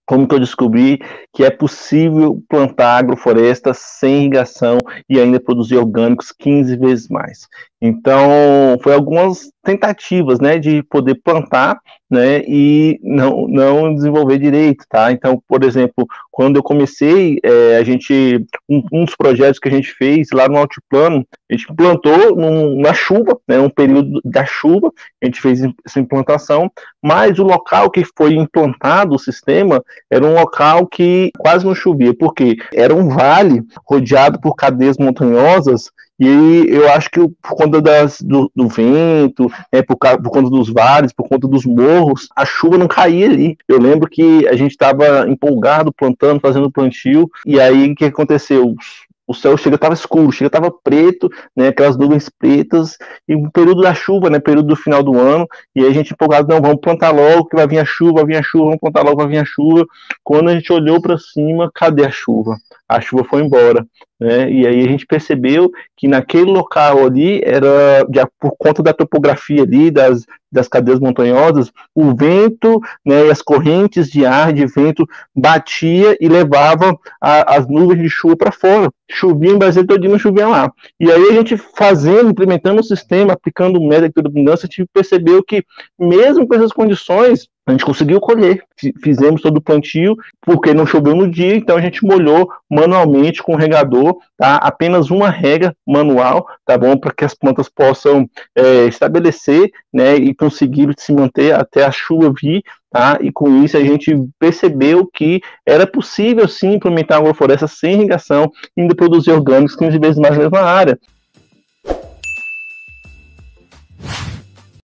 como que eu descobri que é possível plantar agrofloresta sem irrigação e ainda produzir orgânicos 15 vezes mais. Então, foi algumas tentativas, né, de poder plantar, né, e não desenvolver direito, tá? Então, por exemplo, quando eu comecei, um dos projetos que a gente fez lá no Altiplano, a gente plantou na chuva, né, um período da chuva, a gente fez essa implantação, mas o local que foi implantado o sistema era um local que quase não chovia, porque era um vale rodeado por cadeias montanhosas. E eu acho que por conta do vento, por conta dos vales, por conta dos morros, a chuva não caía ali. Eu lembro que a gente estava empolgado, plantando, fazendo plantio, e aí o que aconteceu? O céu estava escuro, estava preto, né, aquelas nuvens pretas, e o período da chuva, né, período do final do ano, e aí a gente empolgado, não, vamos plantar logo, que vai vir a chuva, vamos plantar logo, vai vir a chuva. Quando a gente olhou para cima, cadê a chuva? A chuva foi embora, né, e aí a gente percebeu que naquele local ali, por conta da topografia ali, das cadeias montanhosas, o vento, né, e as correntes de ar, de vento, batia e levava as nuvens de chuva para fora. Chovia em Brasília todinho, não chovia lá. E aí a gente implementando o sistema, aplicando o método de abundância, a gente percebeu que mesmo com essas condições, a gente conseguiu colher. Fizemos todo o plantio, porque não choveu no dia, então a gente molhou manualmente com o regador, tá? Apenas uma rega manual, tá bom? Para que as plantas possam estabelecer, né, e conseguir se manter até a chuva vir, tá? E com isso a gente percebeu que era possível sim implementar uma agrofloresta sem irrigação e ainda produzir orgânicos 15 vezes mais na mesma área.